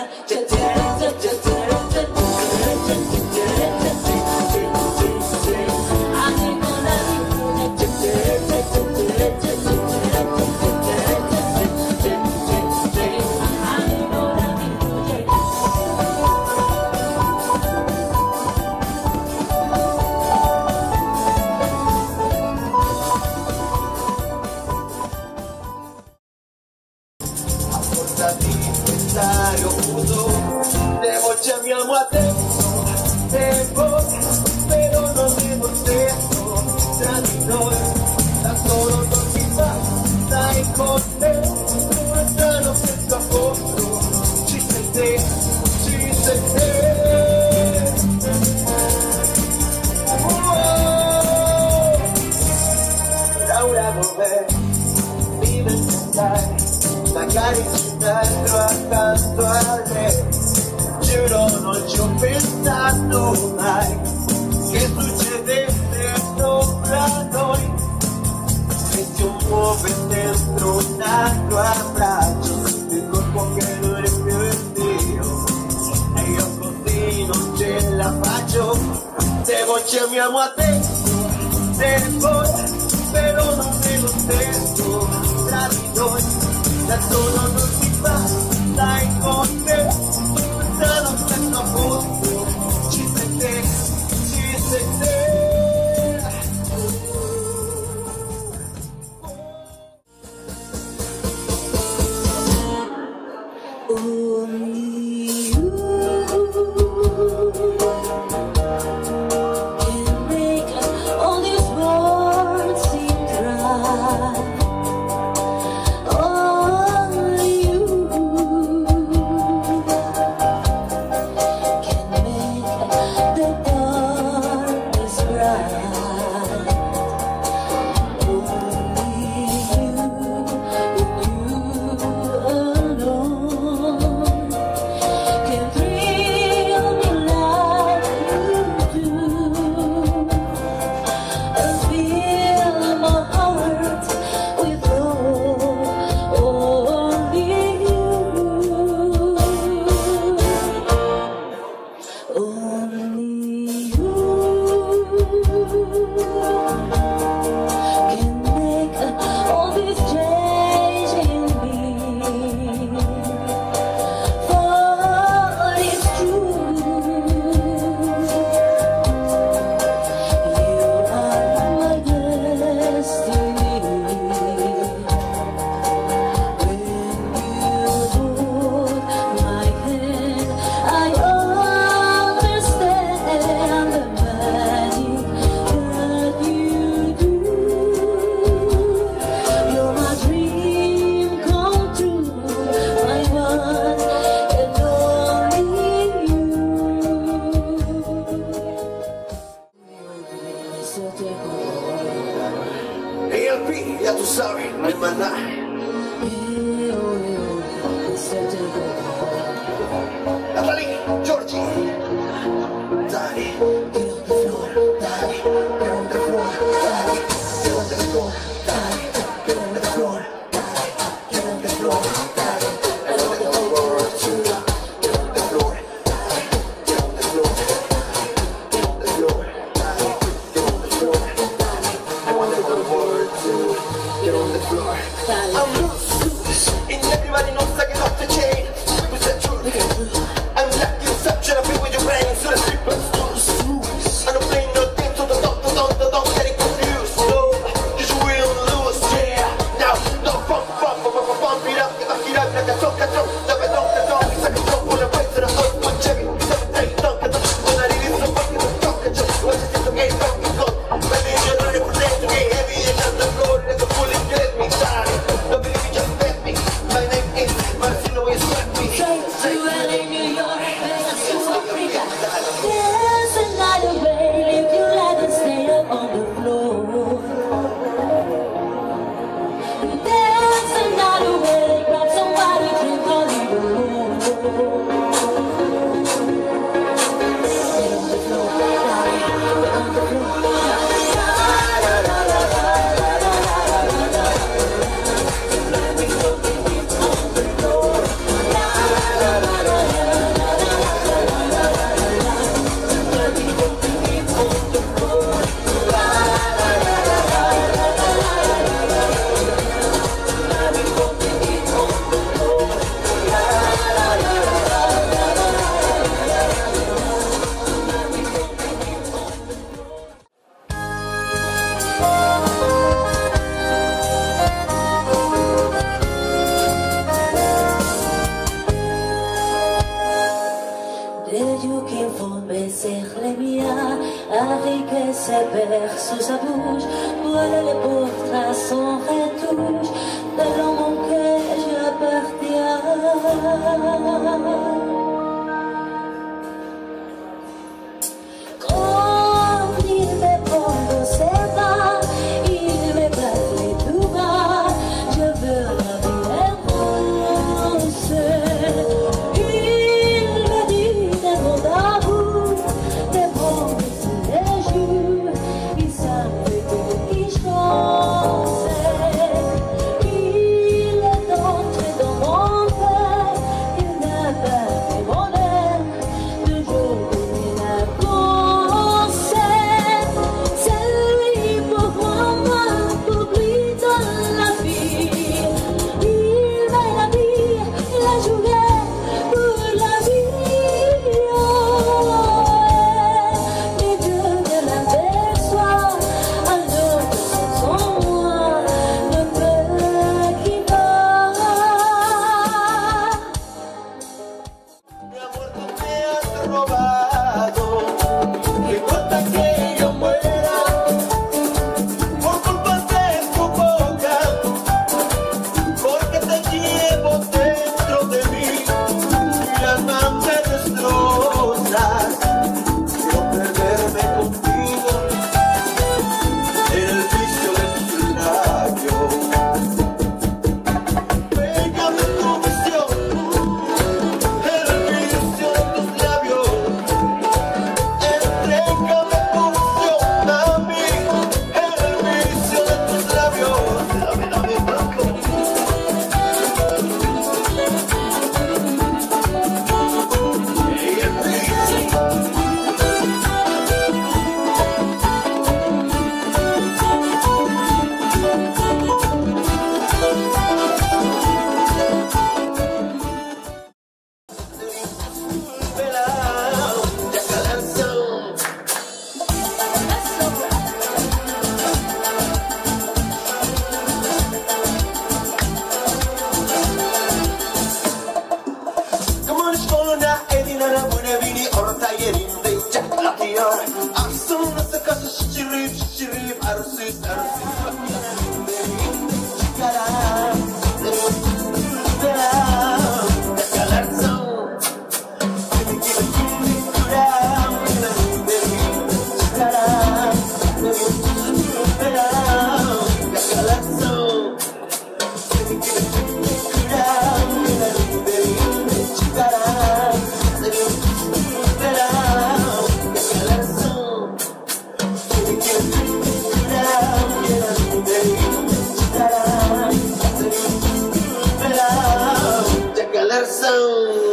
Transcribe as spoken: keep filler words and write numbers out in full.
Chiamiamo adesso tempo, però non devo tempo tra di noi, da solo non si fa, stai con me, lontano senza fondo, ci sei te, ci sei te. Oh, Laura dov'è? Mi stai, magari c'è un altro accanto a me. Giuro non ci ho pensato mai che succedesse sopra noi, che si muove dentro un altro abbraccio, il corpo che non è più il mio, e io così non ce la faccio. Se voi chiamiamo adesso tempo, però non è lo stesso tra di noi, da solo non si fa, stai con me. Dallo stesso posto, ci sei te, ci sei te. Only you can make all these words seem dry. Only you L'Afrique et ses berceaux, sa bouche, voilà les portraits sans retouche, de l'homme auquel j'appartiens. Quand il me prend dans ses bras, il me bat tout bas, je veux la vie immense. Il me dit des mots d'amour, des mots de tous les jours, il savait qu'il chantait. Il est entré dans mon cœur, il n'a pas fait mon air, toujours comme il a pensé. C'est lui pour moi, pour lui dans la vie. Il met la vie, il a joué pour la vie. Oh, mais Dieu ne l'aperçoit, alors que sans moi ne peut qu'il va. Mi amor, tú me has robado. ¿Qué importa que yo muera por culpa de tu boca? Porque te llevo dentro de mí y las manos me destrozas. Quiero perderme contigo en el vicio de tus labios. Pégame tu visión. El vicio de tus labios, entrégame tu visión a mí. El vicio de tus labios, dame, dame tanto. Y el vicio. Pelao, ya calanzo. Kamanışkoluna edinara bune bini orta yerinde çatlatıyor. Aslında sakası şişirip şişirip arsız arsız bakıyor. Derinde çıkaran, pelao, ya calanzo. Seni gibi kimlik duran, derinde çıkaran, pelao, ya calanzo. Seni gibi kimlik duran, derinde çıkaran, pelao, ya calanzo. Seni gibi kimlik duran, derinde çıkaran, pelao, ya calanzo.